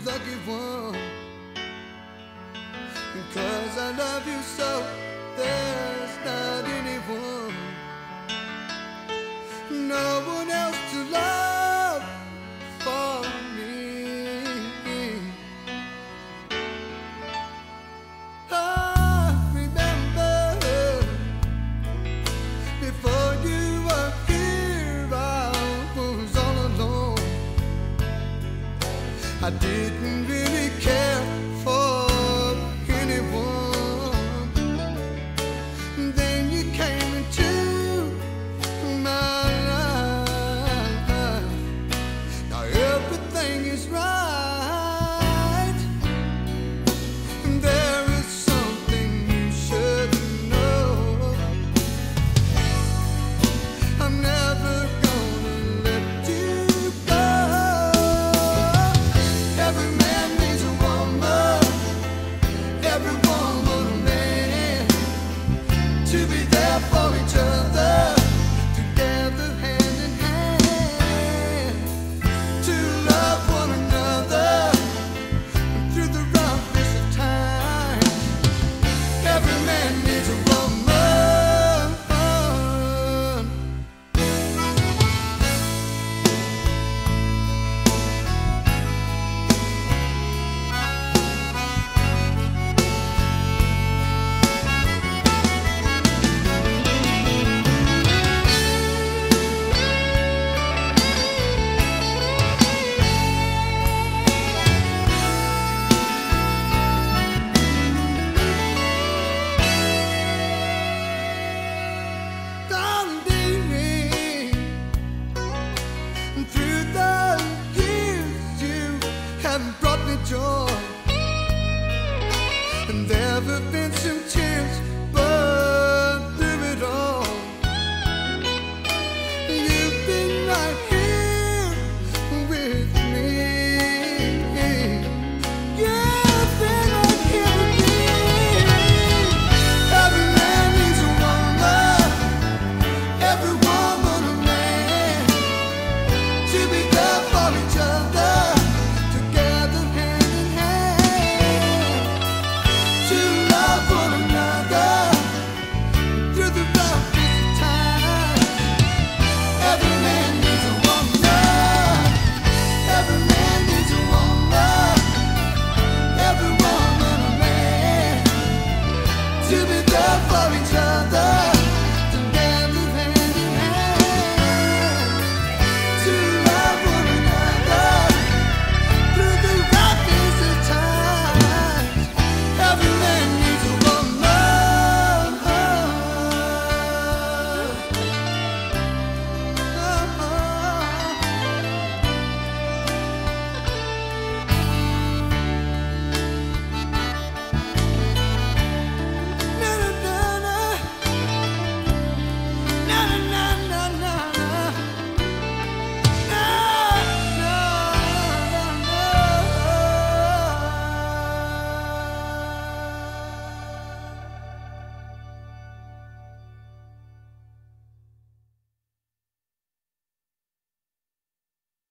lucky one. 'Cause I love you so, there's not anyone, no one else to love for me. I remember before you were here, I was all alone. I didn't really care for anyone. Then you came into my life. Now everything is right. There is something you should know. I'm never gonna let you go. Every man needs a woman, every woman a man, to be there for each other, together hand in hand, to love one another through the roughest of time. Every man needs a woman. Through the years you have brought me joy, and there have been